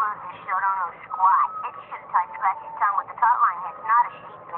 clothes and show don't know squat. Bitch should have tied Scratchy's tongue with the taut line head, not a sheep.